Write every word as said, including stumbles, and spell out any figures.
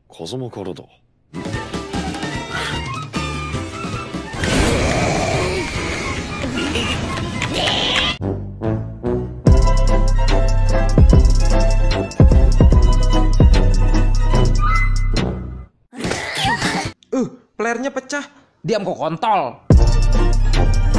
風間からだ。 Uh, playernya pecah. Diam kok kontol.